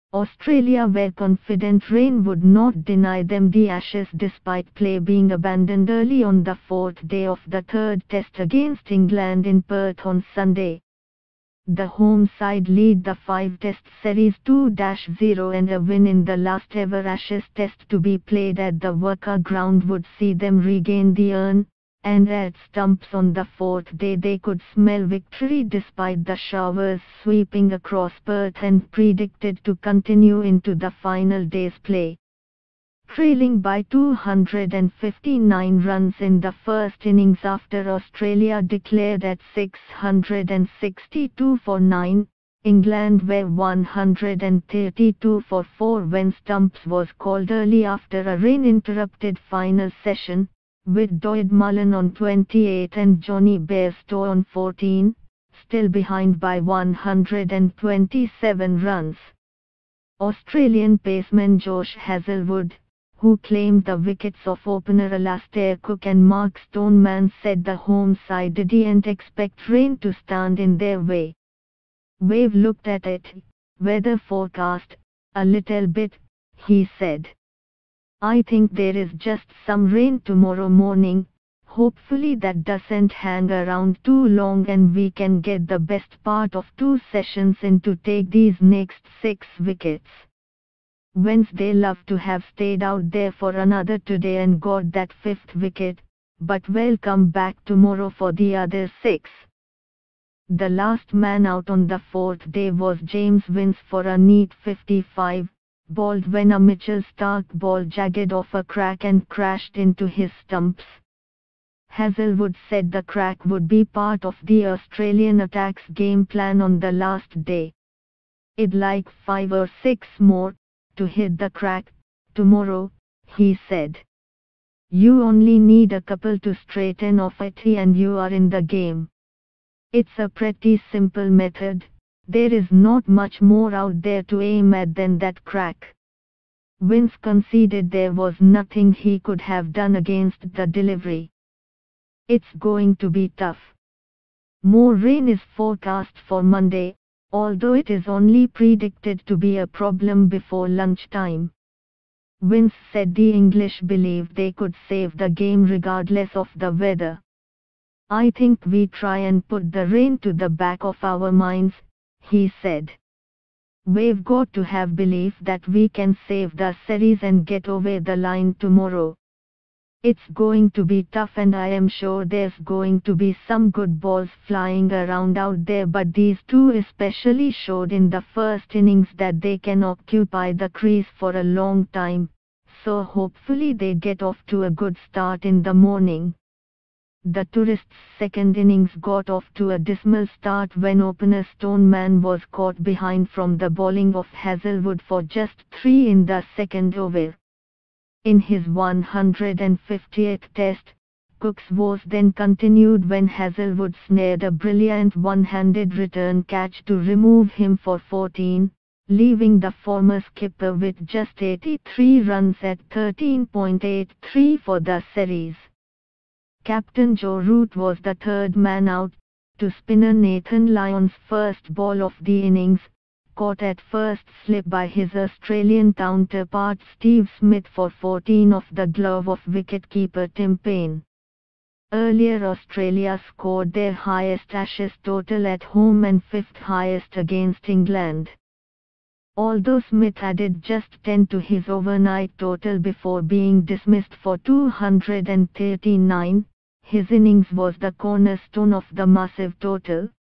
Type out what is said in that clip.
Australia were confident rain would not deny them the Ashes despite play being abandoned early on the fourth day of the third test against England in Perth on Sunday. The home side lead the 5-test series 2-0 and a win in the last ever Ashes test to be played at the Worker ground would see them regain the urn, and at stumps on the fourth day they could smell victory despite the showers sweeping across Perth and predicted to continue into the final day's play. Trailing by 259 runs in the first innings after Australia declared at 662 for 9, England were 132 for 4 when stumps was called early after a rain-interrupted final session, with Doig Mullen on 28 and Johnny Bairstow on 14, still behind by 127 runs. Australian paceman Josh Hazlewood, who claimed the wickets of opener Alastair Cook and Mark Stoneman, said the home side didn't expect rain to stand in their way. "We've looked at it, weather forecast, a little bit," he said. "I think there is just some rain tomorrow morning, hopefully that doesn't hang around too long and we can get the best part of 2 sessions in to take these next 6 wickets. Wednesday love to have stayed out there for another today and got that 5th wicket, but we'll come back tomorrow for the other 6. The last man out on the 4th day was James Vince for a neat 55, bowled when a Mitchell Starc ball jagged off a crack and crashed into his stumps. Hazlewood said the crack would be part of the Australian attack's game plan on the last day. "It'd like 5 or 6 more to hit the crack tomorrow," he said. "You only need a couple to straighten off it and you are in the game. It's a pretty simple method, there is not much more out there to aim at than that crack." Vince conceded there was nothing he could have done against the delivery. "It's going to be tough. More rain is forecast for Monday, although it is only predicted to be a problem before lunchtime." Vince said the English believed they could save the game regardless of the weather. "I think we try and put the rain to the back of our minds," he said. "We've got to have belief that we can save the series and get over the line tomorrow. It's going to be tough and I am sure there's going to be some good balls flying around out there, but these 2 especially showed in the first innings that they can occupy the crease for a long time, so hopefully they get off to a good start in the morning." The Tourists' second innings got off to a dismal start when opener Stoneman was caught behind from the bowling of Hazlewood for just 3 in the second over. In his 150th test, Cook's woes then continued when Hazlewood snared a brilliant one-handed return catch to remove him for 14, leaving the former skipper with just 83 runs at 13.83 for the series. Captain Joe Root was the third man out, to spinner Nathan Lyon's first ball of the innings, caught at first slip by his Australian counterpart Steve Smith for 14 off the glove of wicketkeeper Tim Paine. Earlier Australia scored their highest Ashes total at home and 5th highest against England. Although Smith added just 10 to his overnight total before being dismissed for 239, his innings was the cornerstone of the massive total,